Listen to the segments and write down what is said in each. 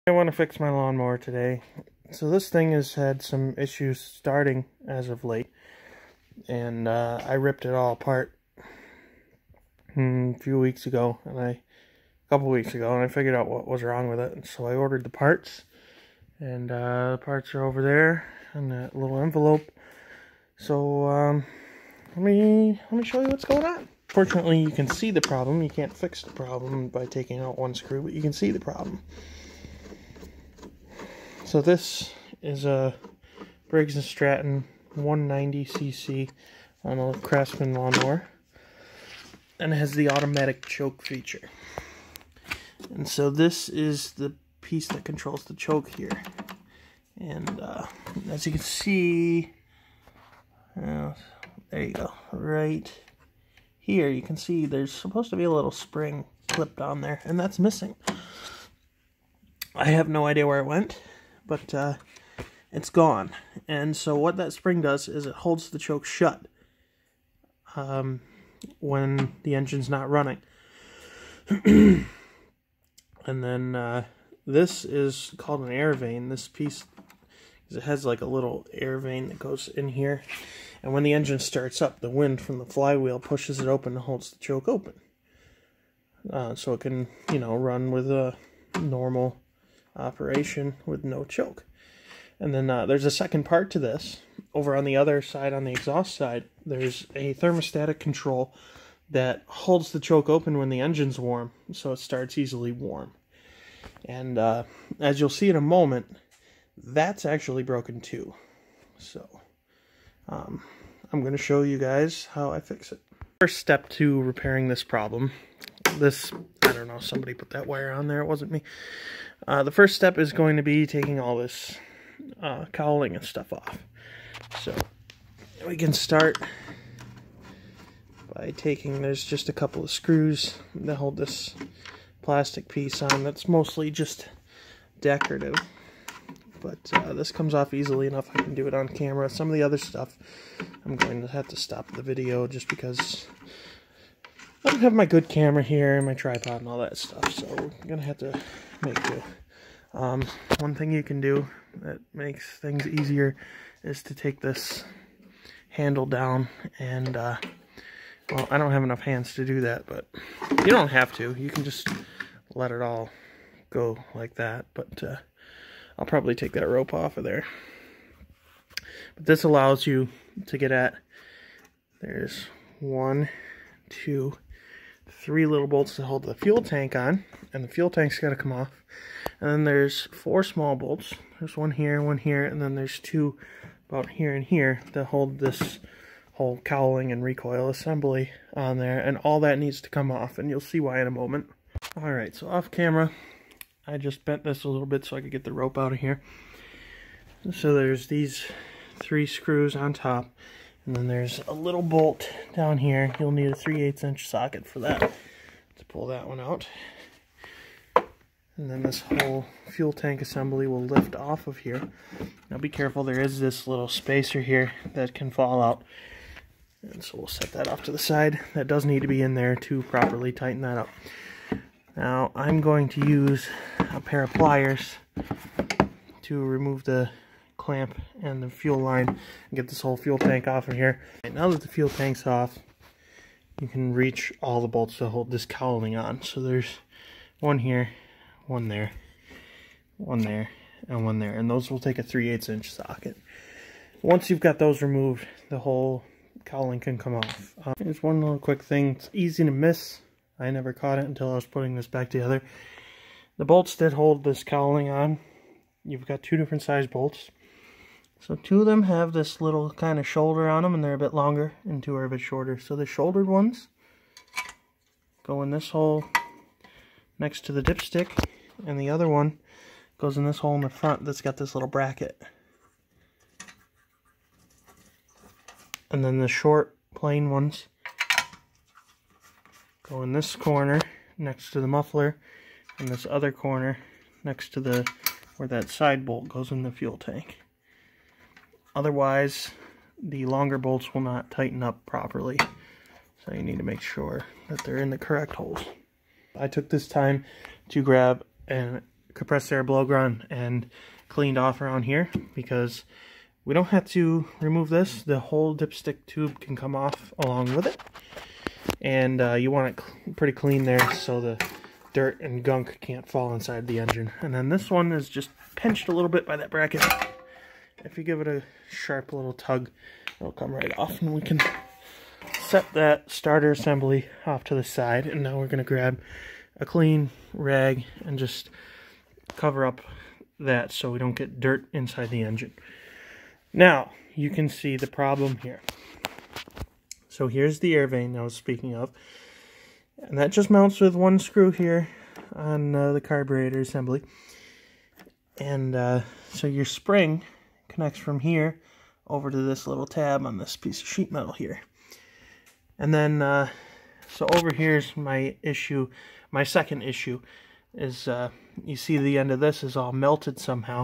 I want to fix my lawnmower today. So this thing has had some issues starting as of late, and I ripped it all apart a couple weeks ago, and I figured out what was wrong with it. And so I ordered the parts, and the parts are over there in that little envelope. So let me show you what's going on. Fortunately, you can see the problem. You can't fix the problem by taking out one screw, but you can see the problem. So this is a Briggs Stratton 190cc on a Craftsman lawnmower, and it has the automatic choke feature. And so this is the piece that controls the choke here. And as you can see, there you go, right here you can see there's supposed to be a little spring clipped on there, and that's missing. I have no idea where it went, but it's gone. And so what that spring does is it holds the choke shut when the engine's not running. And then this is called an air vane. This piece, it has like a little air vane that goes in here, and when the engine starts up, the wind from the flywheel pushes it open and holds the choke open, so it can, run with a normal operation with no choke. And then there's a second part to this. Over on the other side, on the exhaust side, there's a thermostatic control that holds the choke open when the engine's warm, so it starts easily warm. And as you'll see in a moment, that's actually broken too. So I'm going to show you guys how I fix it. First step to repairing this problem, I don't know, somebody put that wire on there, it wasn't me. The first step is going to be taking all this cowling and stuff off. So we can start by taking, there's just a couple of screws that hold this plastic piece on that's mostly just decorative. But this comes off easily enough. I can do it on camera. Some of the other stuff, I'm going to have to stop the video just because I don't have my good camera here and my tripod and all that stuff. So I'm going to have to make do. One thing you can do that makes things easier is to take this handle down and, well, I don't have enough hands to do that, but you don't have to. You can just let it all go like that, but I'll probably take that rope off of there. But this allows you to get at, there's 1, 2, 3 little bolts to hold the fuel tank on, and the fuel tank's got to come off. And then there's 4 small bolts. There's one here, and then there's 2 about here and here that hold this whole cowling and recoil assembly on there, and all that needs to come off, and you'll see why in a moment. Alright, so off camera, I just bent this a little bit so I could get the rope out of here. So there's these 3 screws on top, and then there's a little bolt down here. You'll need a 3/8" socket for that, to pull that one out. And then this whole fuel tank assembly will lift off of here. Now be careful, there is this little spacer here that can fall out. And so we'll set that off to the side. That does need to be in there to properly tighten that up. Now I'm going to use a pair of pliers to remove the clamp and the fuel line and get this whole fuel tank off of here. And now that the fuel tank's off, you can reach all the bolts to hold this cowling on. So there's one here, one there, one there, and one there. And those will take a 3/8" socket. Once you've got those removed, the whole cowling can come off. Here's one little quick thing. It's easy to miss. I never caught it until I was putting this back together. The bolts that hold this cowling on, you've got 2 different size bolts. So 2 of them have this little kind of shoulder on them, and they're a bit longer, and 2 are a bit shorter. So the shouldered ones go in this hole next to the dipstick, and the other one goes in this hole in the front that's got this little bracket. And then the short, plain ones go in this corner next to the muffler, and this other corner next to where that side bolt goes in the fuel tank. Otherwise, the longer bolts will not tighten up properly. So you need to make sure that they're in the correct holes. I took this time to grab a compressed air blow gun and cleaned off around here, because we don't have to remove this. The whole dipstick tube can come off along with it. And you want it pretty clean there so the dirt and gunk can't fall inside the engine. And then this one is just pinched a little bit by that bracket. If you give it a sharp little tug, it'll come right off, and we can set that starter assembly off to the side. And now we're going to grab a clean rag and just cover up that so we don't get dirt inside the engine. Now you can see the problem here. So here's the air vane I was speaking of, and that just mounts with one screw here on the carburetor assembly. And so your spring connects from here over to this little tab on this piece of sheet metal here. And then, so over here's my issue. My second issue is, you see the end of this is all melted somehow.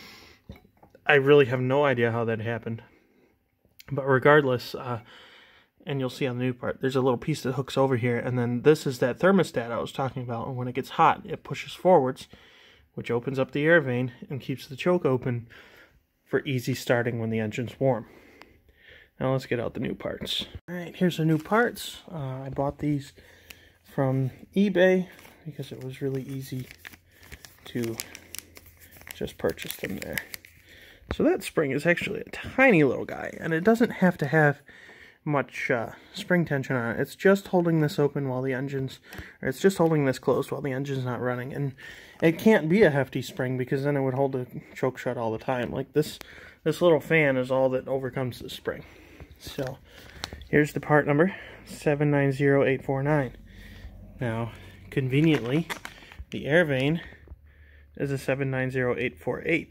I really have no idea how that happened. But regardless, and you'll see on the new part, there's a little piece that hooks over here, and then this is that thermostat I was talking about, and when it gets hot, it pushes forwards, which opens up the air vane and keeps the choke open for easy starting when the engine's warm. Now let's get out the new parts. Alright, here's the new parts. I bought these from eBay because it was really easy to just purchase them there. So that spring is actually a tiny little guy, and it doesn't have to have much spring tension on it. It's just holding this open while the engine's, or it's just holding this closed while the engine's not running. And it can't be a hefty spring, because then it would hold the choke shut all the time. Like this little fan is all that overcomes the spring. So here's the part number, 790849. Now, conveniently, the air vane is a 790848.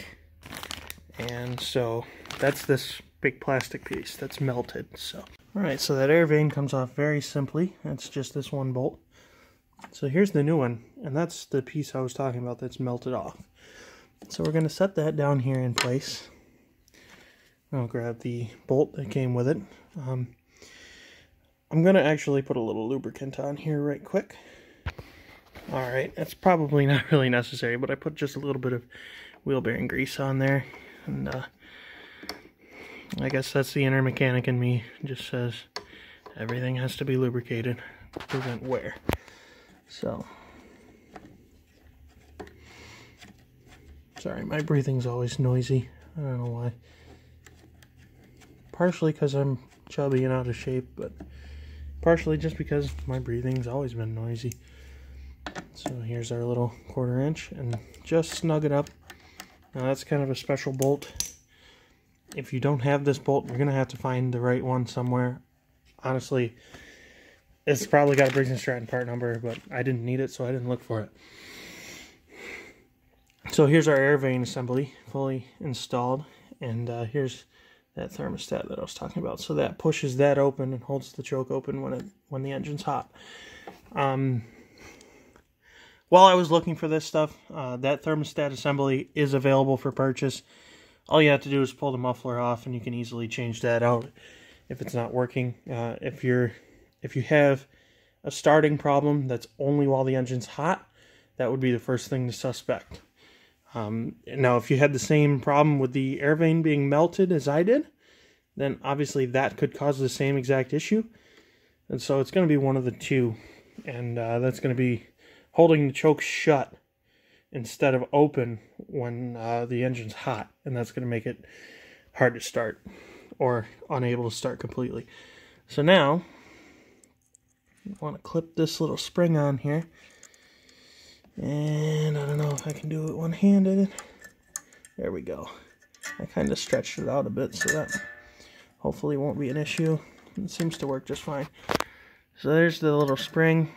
And so that's this big plastic piece that's melted. So alright, so that air vane comes off very simply. It's just this one bolt. So here's the new one, and that's the piece I was talking about that's melted off. So we're going to set that down here in place. I'll grab the bolt that came with it. I'm going to actually put a little lubricant on here right quick. Alright, that's probably not really necessary, but I put just a little bit of wheel bearing grease on there. And I guess that's the inner mechanic in me. It just says everything has to be lubricated to prevent wear. So, sorry, my breathing's always noisy. I don't know why. Partially because I'm chubby and out of shape, but partially just because my breathing's always been noisy. So here's our little 1/4 inch, and just snug it up. Now that's kind of a special bolt. If you don't have this bolt, you're going to have to find the right one somewhere. Honestly, it's probably got a Briggs Stratton part number, but I didn't need it, so I didn't look for it. So here's our air vane assembly, fully installed, and here's that thermostat that I was talking about. So that pushes that open and holds the choke open when the engine's hot. While I was looking for this stuff, that thermostat assembly is available for purchase. All you have to do is pull the muffler off, and you can easily change that out if it's not working. If you have a starting problem that's only while the engine's hot, that would be the first thing to suspect. Now, if you had the same problem with the air vane being melted as I did, then obviously that could cause the same exact issue. And so it's going to be one of the two, and that's going to be holding the choke shut instead of open when the engine's hot, and that's going to make it hard to start or unable to start completely. So now I want to clip this little spring on here, and I don't know if I can do it one-handed. There we go. I kind of stretched it out a bit, so that hopefully won't be an issue. It seems to work just fine. So there's the little spring.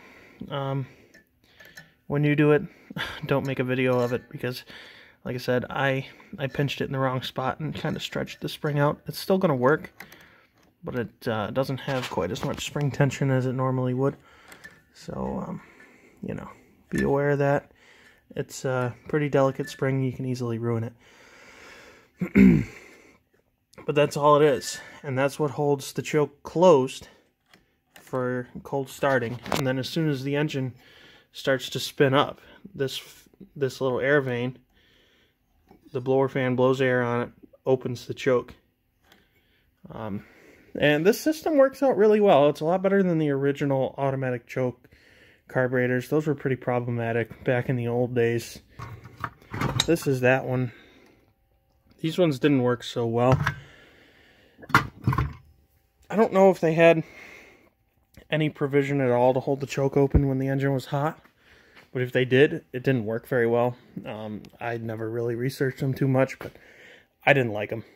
When you do it, don't make a video of it, because like I said, I pinched it in the wrong spot and kind of stretched the spring out. It's still going to work, but it doesn't have quite as much spring tension as it normally would. So, you know, be aware of that. It's a pretty delicate spring. You can easily ruin it. But that's all it is. And that's what holds the choke closed for cold starting. And then as soon as the engine starts to spin up, this this little air vane, the blower fan blows air on it, opens the choke. And this system works out really well. It's a lot better than the original automatic choke carburetors. Those were pretty problematic back in the old days. This is that one. These ones didn't work so well. I don't know if they had any provision at all to hold the choke open when the engine was hot, but if they did, it didn't work very well. I never really researched them too much, but I didn't like them.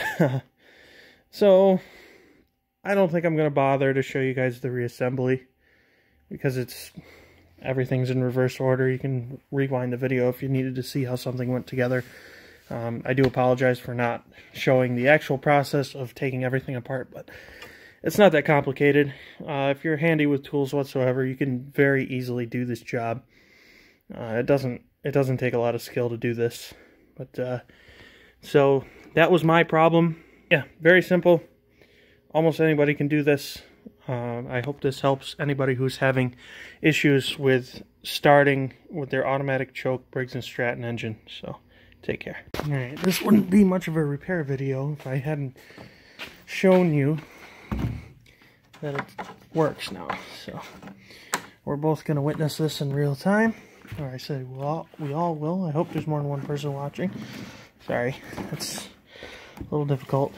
So I don't think I'm going to bother to show you guys the reassembly, because everything's in reverse order. You can rewind the video if you needed to see how something went together. I do apologize for not showing the actual process of taking everything apart, but it's not that complicated. If you're handy with tools whatsoever, you can very easily do this job. It doesn't take a lot of skill to do this. But so that was my problem. Yeah, very simple. Almost anybody can do this. I hope this helps anybody who's having issues with starting with their automatic choke Briggs & Stratton engine. So take care. Alright, this wouldn't be much of a repair video if I hadn't shown you that it works now. So we're both going to witness this in real time. Or I say we all will. I hope there's more than one person watching. Sorry, it's a little difficult.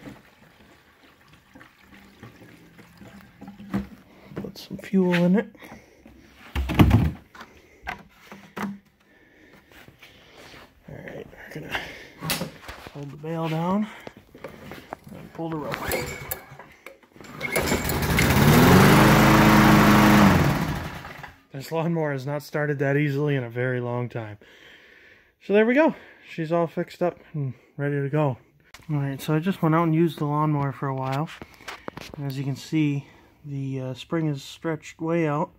Put some fuel in it. Alright, we're going to hold the bail down and pull the rope. This lawnmower has not started that easily in a very long time. So there we go. She's all fixed up and ready to go. Alright, so I just went out and used the lawnmower for a while. And as you can see, the spring is stretched way out.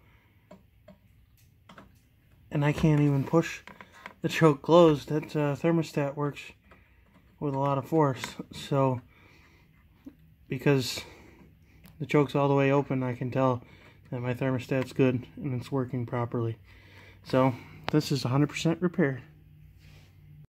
And I can't even push the choke closed. That thermostat works with a lot of force. So, because the choke's all the way open, I can tell that my thermostat's good and it's working properly. So this is 100% repaired.